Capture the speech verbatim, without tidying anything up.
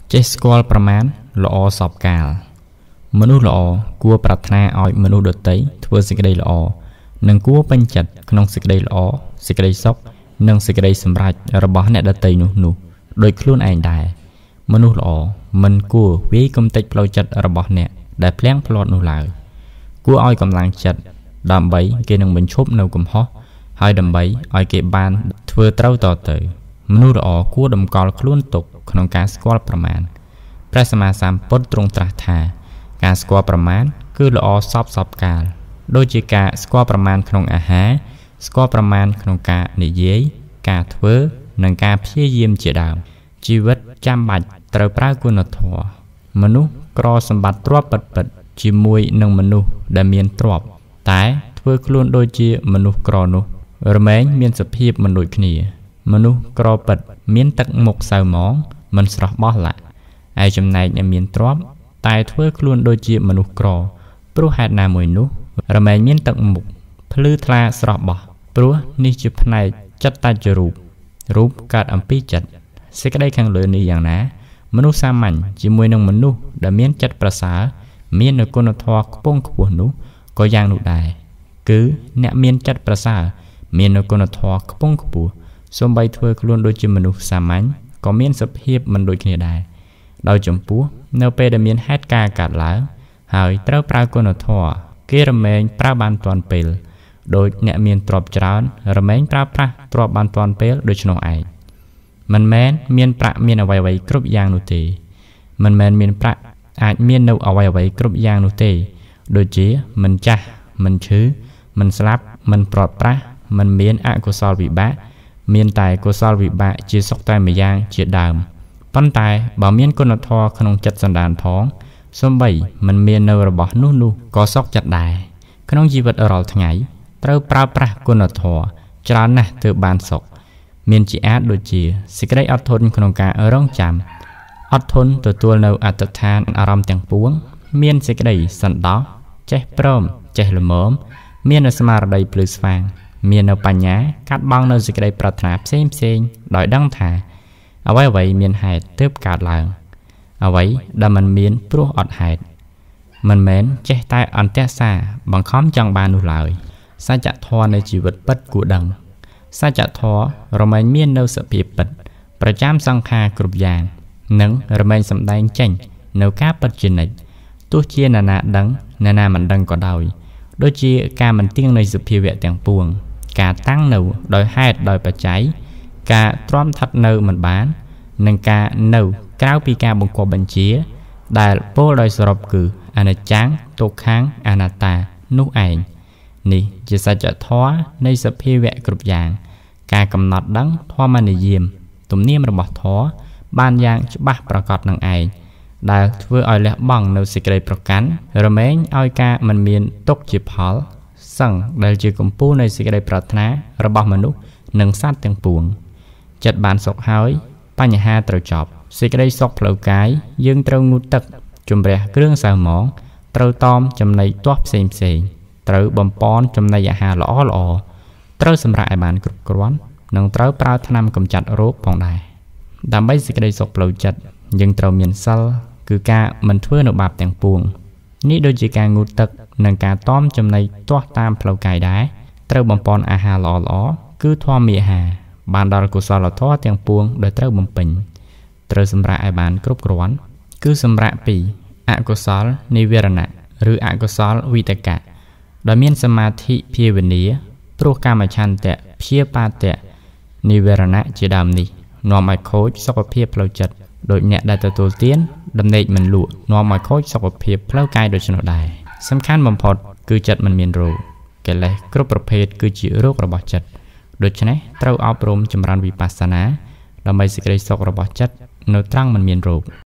ចេះស្គាល់ប្រមាណល្អសពកាលមនុស្សល្អគួរប្រាថ្នាឲ្យមនុស្សដទៃធ្វើសេចក្តីល្អនិងគួរពេញចិត្តក្នុងសេចក្តីល្អសេចក្តីសុខនិងសេចក្តីសម្រេចរបស់អ្នកដទៃនោះនោះដោយខ្លួនឯងដែរមនុស្សល្អមិនគួរវាយកំទេចផ្លូវចិត្តរបស់អ្នកដែលភ្លៀងផ្លាត់នោះឡើយគួរឲ្យកម្លាំងចិត្តដើម្បីគេនឹងបញ្ឈប់នៅកំហុសហើយដើម្បីឲ្យគេបានធ្វើត្រូវតទៅមនុស្សល្អគួរតម្កល់ខ្លួនទុកក្នុងការស្គាល់ប្រមាណព្រះសម្មាសម្ពុទ្ធទ្រង់ត្រាស់ថាការស្គាល់ប្រមាណគឺល្អសពសពកាលដូចជាការស្គាល់ប្រមាណក្នុងអាហារស្គាល់ប្រមាណក្នុងការនិយាយការធ្វើនិងការព្យាយាមជាដើមជីវិតចាំបាច់ត្រូវប្រើគុណធម៌មនុស្សក្រសម្បត្តិទ្រព្យពិតៗជាមួយនឹងមនុស្សដែលមានទ្រព្យតែធ្វើខ្លួនដូចជាមនុស្សក្រនោះរមែងមានសភាពមិនដូចគ្នាមនុស្សក្រពិតមានទឹកមុខសៅហ្មងមិនស្រស់បោះឡាក់ឯចំណែកអ្នកមានទ្រព្យតែធ្វើខ្លួនដូចជាមនុស្សក្រព្រោះហេតុណាមួយនោះរមែងមានទឹកមុខភ្លឺថ្លាស្រស់បោះព្រោះនេះជាផ្នែកចិត្តតច្ចរូបរូបកើតអំពីចិត្តសេចក្តីខាងលើនេះយ៉ាងណាមនុស្សសាមញ្ញជាមួយនឹងមនុស្សដែលមានចិត្តប្រសើរមាននូវគុណធម៌ខ្ពង់ខ្ពស់នោះក៏យ៉ាងនោះដែរគឺអ្នកមានចិត្តប្រសើរមាននូវគុណធម៌ខ្ពង់ខ្ពស់សូម្បីធ្វើខ្លួនដូចជាមនុស្សសាមញ្ញក៏មានសភាពមិនដូចគ្នាដែរដោយចំពោះនៅពេលដែលមានហេតុការណ៍កើតឡើងហើយត្រូវប្រើគុណធម៌គេរមែងប្រើបានទាន់ពេលដោយអ្នកមានទ្រព្យច្រើនរមែងប្រើប្រាស់ទ្រព្យបានទាន់ពេលដូច្នោះឯងមិនមែនមានប្រាក់មានអ្វីៗគ្រប់យ៉ាងនោះទេមិនមែនមានប្រាក់អាចមាននៅអ្វីអ្វីគ្រប់យ៉ាងនោះទេដូចជាមិនចាស់មិនឈឺមិនស្លាប់មិនព្រាត់ប្រាសមិនមានអកុសលវិបាកមានតែកុសលវិបាកជាសុខតែម្យ៉ាងជាដើមប៉ុន្តែបើមានគុណធម៌ក្នុងចិត្តសន្តានផងសូម្បីមិនមាននៅរបស់នោះនោះក៏សុខចិត្តដែរក្នុងជីវិតរាល់ថ្ងៃត្រូវប្រើប្រាស់គុណធម៌ច្រើនណាស់ទើបបានសុខមានជាអាចដូចជាសេចក្តីអត់ធន់ក្នុងការរងចាំអត់ធន់ទទួលនៅអត្តដ្ឋានអារម្មណ៍ទាំងពួងមានសេចក្តីសន្តោសចេះព្រមចេះល្មមមាននៅស្មារតីភ្លឺស្វាងមាននៅបញ្ញាកាត់បង់នៅសេចក្តីប្រាថ្នាផ្សេងផ្សេងដោយដឹងថាអ្វីអ្វីមានហេតុទើបកើតឡើងអ្វីដែលមិនមានព្រោះអត់ហេតុមិនមែនចេះតែអន្ទះសាបង្ខំចង់បាននោះឡើយសច្ចធម៌នៃជីវិតពិតគួរដឹងសច្ចធម៌រមែងមាននៅសភាពពិតប្រចាំសង្ខារគ្រប់យ៉ាងនិងរមែងសម្ដែងចេញនៅការពិតជានិច្ចទោះជាណានាដឹងណានាមិនដឹងក៏ដោយដូចជាការមិនទៀងនៃសភាវៈទាំងពួងការតាំងនៅដោយហេតុដោយបច្ច័យការទ្រាំថិតនៅមិនបាននិងការនៅក្រៅពីការបង្គាប់បញ្ជាដែលពោលដោយសរុបគឺអនិច្ចំទុក្ខំអនត្តានោះឯងនេះជាសច្ចធម៌នៃសភាវៈគ្រប់យ៉ាងការកំណត់ដឹងធម៌និយមទំនៀមរបស់ធម៌បានយ៉ាងច្បាស់ប្រកបនឹងឯងដែលធ្វើឲ្យលះបង់នៅសេចក្តីប្រកាន់រមែងឲ្យការមិនមានទុកជាផលសឹងដែលជាកំពូលនៃសេចក្តីប្រាថ្នារបស់មនុស្សនិងសត្វទាំងពួងចិត្តបានសុខហើយបញ្ហាត្រូវចប់សេចក្តីសុខផ្លូវកាយយើងត្រូវងូតទឹកជំរះគ្រឿងសៅហ្មងត្រូវតមចំណីទាស់ផ្សេងផ្សេងត្រូវបំពន់ចំណីអាហារល្អល្អត្រូវសម្រាកឲ្យបានគ្រប់គ្រាន់និងត្រូវប្រើថ្នាំកម្ចាត់រោគផងដែរដើម្បីសេចក្តីសុខផ្លូវចិត្តយើងត្រូវមានសិលគឺការមិនធ្វើនៅបាបទាំងពួងនេះដូចជាការងូតទឹកនិងការតមចំណីទាស់តាមផ្លូវកាយដែរត្រូវបំពន់អាហារល្អល្អគឺធម្មអាហារបានដល់កុសលធម៌ទាំងពួងដែលត្រូវបំពេញត្រូវសម្រាកឲ្យបានគ្រប់គ្រាន់គឺសម្រាកពីអកុសលនិវរណៈឬអកុសលវិតកៈដែលមានសមាធិភាវនាព្រោះកាមឆន្ទៈព្យាបាទៈនិវរណៈជាដើមនេះនាំឲ្យខូចសុខភាពផ្លូវចិត្តដោយអ្នកដែលទទួលទានដំណេកមិនលក់នាំឲ្យខូចសុខភាពផ្លូវកាយដូច្នោះដែរសំខាន់បំផុតគឺចិត្តមិនមានរោគកិលេសគ្រប់ប្រភេទគឺជារោគរបស់ចិត្តដូច្នេះត្រូវអប់រំចម្រើនវិបស្សនាដើម្បីសេចក្តីសុខរបស់ចិត្តនៅត្រង់មិនមានរោគ